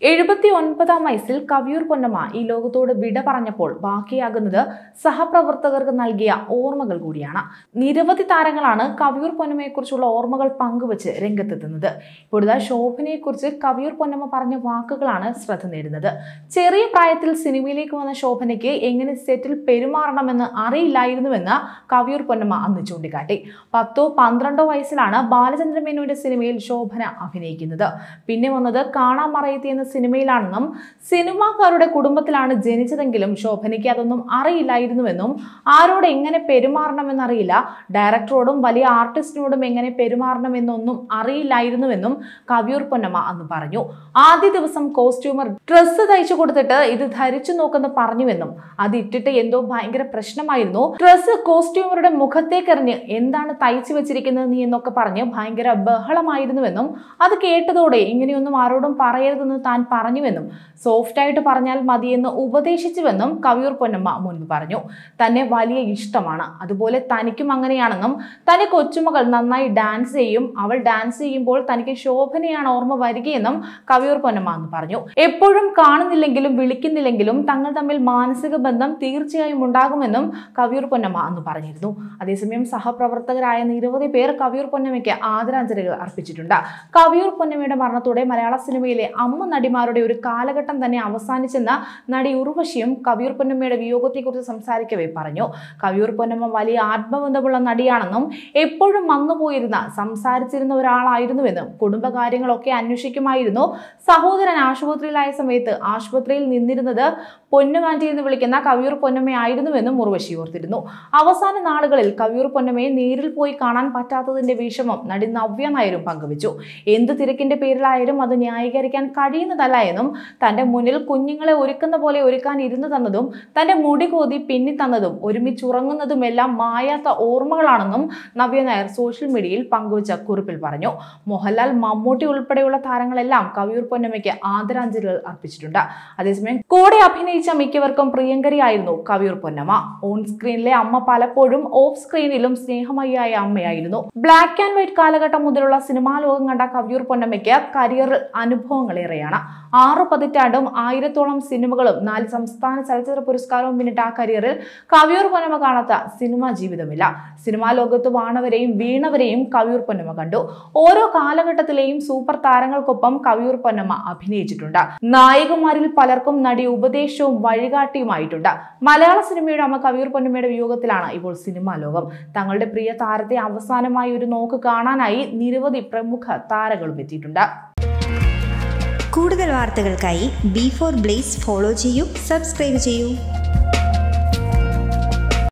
79-ാം വയസ്സിൽ കവിയൂർ പൊന്നമ്മ ഈ ലോകത്തോട് വിട പറഞ്ഞപ്പോൾ ബാക്കിയാകുന്നത് സഹപ്രവർത്തകർക്ക് നൽകിയ ഓർമ്മകൾ കൂടിയാണ്. നിരവധി താരങ്ങളാണ് കവിയൂർ പൊന്നമ്മയെക്കുറിച്ചുള്ള ഓർമ്മകൾ പങ്കുവച്ച് രംഗത്തെത്തുന്നത്. ഇപ്പോഴത്തെ ശോഭനയെക്കുറിച്ച് കവിയൂർ പൊന്നമ്മ പറഞ്ഞ വാക്കുകളാണ് ശ്രദ്ധ നേടുന്നത്. ചെറിയ പ്രായത്തിൽ സിനിമയിലേക്ക് വന്ന ശോഭനയ്ക്ക് എങ്ങനെ സെറ്റിൽ പെരുമാറണമെന്ന് അറിയില്ലായിരുന്നുവെന്ന് കവിയൂർ പൊന്നമ്മ അന്ന് ചൂണ്ടിക്കാട്ടി. 10-12 വയസ്സിലാണ് ബാലചന്ദ്ര മേനോന്റെ സിനിമയിൽ ശോഭന അഭിനയിക്കുന്നത്. പിന്നെ വന്നത് കാണാമറയത്തി എന്ന സിനിമയിലാണെന്നും സിനിമാക്കാരുടെ കുടുംബത്തിലാണ് ജനിച്ചതെങ്കിലും ശോഭനയ്ക്ക് അതൊന്നും അറിയില്ലായിരുന്നുവെന്നും ആരോട് എങ്ങനെ പെരുമാറണമെന്നറിയില്ല, ഡയറക്ടറോടും വലിയ ആർട്ടിസ്റ്റിനോടും എങ്ങനെ പെരുമാറണമെന്നൊന്നും അറിയില്ലായിരുന്നുവെന്നും കവിയൂർ പൊന്നമ്മ അന്ന് പറഞ്ഞു. ആദ്യ ദിവസം കോസ്റ്റ്യൂമർ ഡ്രസ്സ് തയ്ച്ചു കൊടുത്തിട്ട് ഇത് ധരിച്ചു നോക്കെന്ന് പറഞ്ഞുവെന്നും അത് ഇട്ടിട്ട് എന്തോ ഭയങ്കര പ്രശ്നമായിരുന്നു, ഡ്രസ്സ് കോസ്റ്റ്യൂമറുടെ മുഖത്തേക്കെറിഞ്ഞ് എന്താണ് തയ്ച്ചു വെച്ചിരിക്കുന്നത് നീ എന്നൊക്കെ പറഞ്ഞ് ഭയങ്കര ബഹളമായിരുന്നുവെന്നും അത് കേട്ടതോടെ ഇങ്ങനെയൊന്നും ആരോടും പറയരുതെന്ന് താൻ പറഞ്ഞുവെന്നും സോഫ്റ്റ് ആയിട്ട് പറഞ്ഞാൽ മതിയെന്ന് ഉപദേശിച്ചുവെന്നും കവിയൂർ പൊന്നമ്മ മുൻപ് പറഞ്ഞു. തന്നെ വലിയ ഇഷ്ടമാണ്, അതുപോലെ തനിക്കും അങ്ങനെയാണെന്നും തന്റെ കൊച്ചുമകൾ നന്നായി ഡാൻസ് ചെയ്യും, അവൾ ഡാൻസ് ചെയ്യുമ്പോൾ തനിക്ക് ശോഭനയാണ് ഓർമ്മ വരികയെന്നും കവിയൂർ പൊന്നമ്മ അന്ന് പറഞ്ഞു. എപ്പോഴും കാണുന്നില്ലെങ്കിലും വിളിക്കുന്നില്ലെങ്കിലും തങ്ങൾ തമ്മിൽ മാനസിക ബന്ധം തീർച്ചയായും ഉണ്ടാകുമെന്നും കവിയൂർ പൊന്നമ്മ അന്ന് പറഞ്ഞിരുന്നു. അതേസമയം സഹപ്രവർത്തകരായ നിരവധി പേർ കവിയൂർ പൊന്നമ്മയ്ക്ക് ആദരാഞ്ജലികൾ അർപ്പിച്ചിട്ടുണ്ട്. കവിയൂർ പൊന്നമ്മയുടെ മരണത്തോടെ മലയാള സിനിമയിലെ അമ്മ നടിമാരുടെ ഒരു കാലഘട്ടം തന്നെ അവസാനിച്ചെന്ന നടി ഉർവശിയും കവിയൂർ പൊന്നമ്മയുടെ വിയോഗത്തെക്കുറിച്ച് സംസാരിക്കവേ പറഞ്ഞു. കവിയൂർ പൊന്നമ്മ വലിയ ആത്മബന്ധമുള്ള നടിയാണെന്നും എപ്പോഴും വന്നുപോയിരുന്ന സംസാരിച്ചിരുന്ന ഒരാളായിരുന്നുവെന്നും കുടുംബകാര്യങ്ങളൊക്കെ അന്വേഷിക്കുമായിരുന്നു. സഹോദരൻ ആശുപത്രിയിലായ സമയത്ത് ആശുപത്രിയിൽ നിന്നിരുന്നത് പൊന്നുമാറ്റി എന്ന് വിളിക്കുന്ന കവിയൂർ പൊന്നമ്മയായിരുന്നുവെന്നും ഉർവശി ഓർത്തിരുന്നു. അവസാന നാളുകളിൽ കവിയൂർ പൊന്നമ്മയെ നേരിൽ പോയി കാണാൻ പറ്റാത്തതിന്റെ വിഷമം നടി നവ്യ നായരും പങ്കുവച്ചു. എന്ത് തിരക്കിന്റെ പേരിലായാലും അത് ന്യായീകരിക്കാൻ കഴിയുന്നതല്ല എന്നും തന്റെ മുന്നിൽ കുഞ്ഞുങ്ങളെ ഒരുക്കുന്ന പോലെ ഒരുക്കാൻ ഇരുന്നു തന്നതും തന്റെ മുടി കോതി പിന്നി തന്നതും ഒരുമിച്ചുറങ്ങുന്നതുമെല്ലാം മായാത്ത ഓർമ്മകളാണെന്നും നവ്യ നായർ സോഷ്യൽ മീഡിയയിൽ പങ്കുവച്ച കുറിപ്പിൽ പറഞ്ഞു. മോഹൻലാൽ, മമ്മൂട്ടി ഉൾപ്പെടെയുള്ള താരങ്ങളെല്ലാം കവിയൂർ പൊന്നമ്മയ്ക്ക് ആദരാഞ്ജലികൾ അർപ്പിച്ചിട്ടുണ്ട്. അതേസമയം കൂടെ അഭിനയിച്ച മിക്കവർക്കും പ്രിയങ്കരിയായിരുന്നു കവിയൂർ പൊന്നമ്മ. ഓൺ സ്ക്രീനിലെ അമ്മ പലപ്പോഴും ഓഫ് സ്ക്രീനിലും സ്നേഹമയിയായ അമ്മയായിരുന്നു. ബ്ലാക്ക് ആൻഡ് വൈറ്റ് കാലഘട്ടം മുതലുള്ള സിനിമാ ലോകം കണ്ട കവിയൂർ പൊന്നമ്മയ്ക്ക് കരിയറിൽ അനുഭവങ്ങളേറെയാണ്. 6 പതിറ്റാണ്ടും 1000-ഓളം സിനിമകളും 4 സംസ്ഥാന ചലച്ചിത്ര പുരസ്കാരവും പിന്നിട്ട ആ കരിയറിൽ കവിയൂർ പൊന്നമ്മ കാണാത്ത സിനിമാ ജീവിതമില്ല. സിനിമാ ലോകത്ത് വാണവരെയും വീണവരെയും കവിയൂർ പൊന്നമ്മ കണ്ടു. ഓരോ കാലഘട്ടത്തിലെയും സൂപ്പർ താരങ്ങൾക്കൊപ്പം കവിയൂർ പൊന്നമ്മ അഭിനയിച്ചിട്ടുണ്ട്. നായികമാരിൽ പലർക്കും നടി ഉപദേശവും വഴികാട്ടിയുമായിട്ടുണ്ട്. മലയാള സിനിമയുടെ അമ്മ കവിയൂർ പൊന്നമ്മയുടെ വിയോഗത്തിലാണ് ഇപ്പോൾ സിനിമാ ലോകം. തങ്ങളുടെ പ്രിയ താരത്തെ അവസാനമായി ഒരു നോക്ക് കാണാനായി നിരവധി പ്രമുഖ താരങ്ങളും എത്തിയിട്ടുണ്ട്. കൂടുതൽ വാർത്തകൾക്കായി B4 Blaze ഫോളോ ചെയ്യൂ, സബ്സ്ക്രൈബ് ചെയ്യൂ.